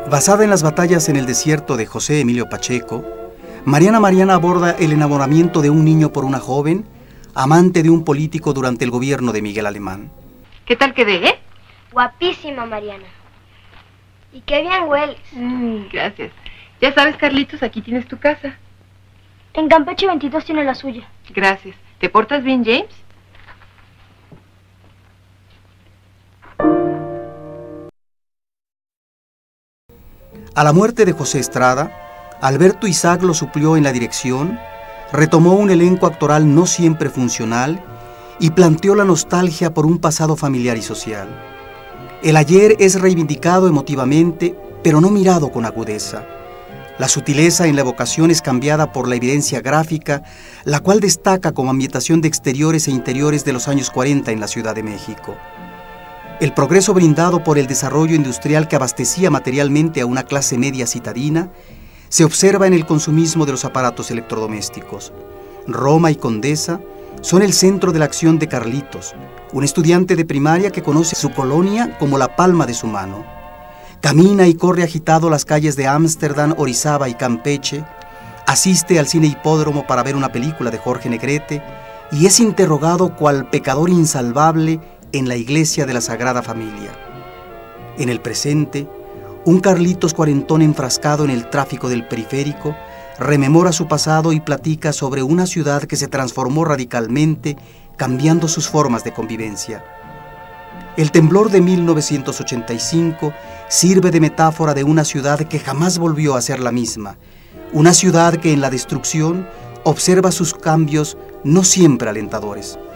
Basada en las batallas en el desierto de José Emilio Pacheco, Mariana aborda el enamoramiento de un niño por una joven, amante de un político durante el gobierno de Miguel Alemán. ¿Qué tal quedé, Guapísima, Mariana. Y qué bien hueles. Gracias. Ya sabes, Carlitos, aquí tienes tu casa. En Campeche 22 tiene la suya. Gracias. ¿Te portas bien, James? A la muerte de José Estrada, Alberto Isaac lo suplió en la dirección, retomó un elenco actoral no siempre funcional y planteó la nostalgia por un pasado familiar y social. El ayer es reivindicado emotivamente, pero no mirado con agudeza. La sutileza en la evocación es cambiada por la evidencia gráfica, la cual destaca como ambientación de exteriores e interiores de los años 40 en la Ciudad de México. El progreso brindado por el desarrollo industrial que abastecía materialmente a una clase media citadina se observa en el consumismo de los aparatos electrodomésticos. Roma y Condesa son el centro de la acción de Carlitos, un estudiante de primaria que conoce su colonia como la palma de su mano. Camina y corre agitado las calles de Ámsterdam, Orizaba y Campeche, asiste al cine hipódromo para ver una película de Jorge Negrete y es interrogado cual pecador insalvable en la iglesia de la Sagrada Familia. En el presente, un Carlitos cuarentón enfrascado en el tráfico del periférico rememora su pasado y platica sobre una ciudad que se transformó radicalmente, cambiando sus formas de convivencia. El temblor de 1985 sirve de metáfora de una ciudad que jamás volvió a ser la misma, una ciudad que en la destrucción observa sus cambios no siempre alentadores.